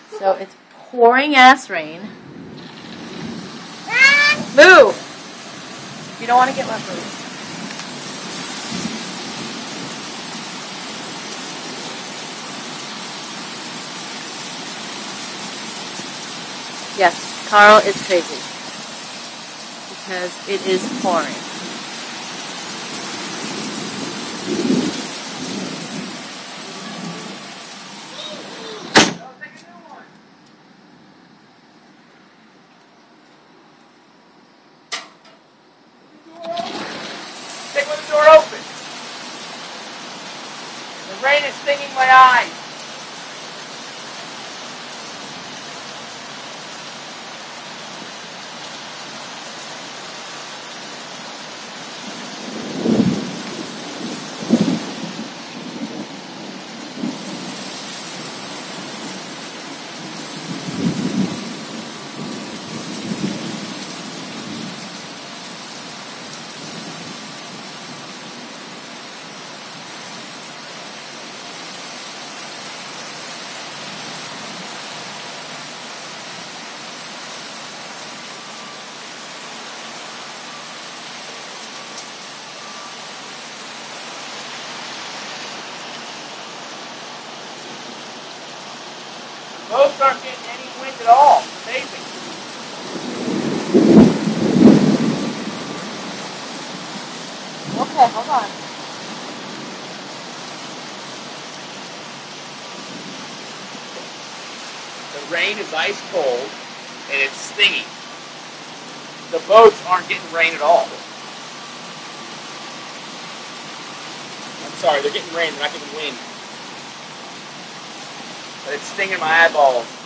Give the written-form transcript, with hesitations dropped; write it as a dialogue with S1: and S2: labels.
S1: So it's pouring ass rain. Move! You don't want to get wet, move. Yes, Carl is crazy because it is pouring.
S2: Take with the door open. The rain is stinging my eyes. Boats aren't getting any wind at all. It's amazing.
S1: Okay, hold on.
S2: The rain is ice cold and it's stinging. The boats aren't getting rain at all. I'm sorry, they're getting rain, they're not getting wind. But it's stinging my eyeballs.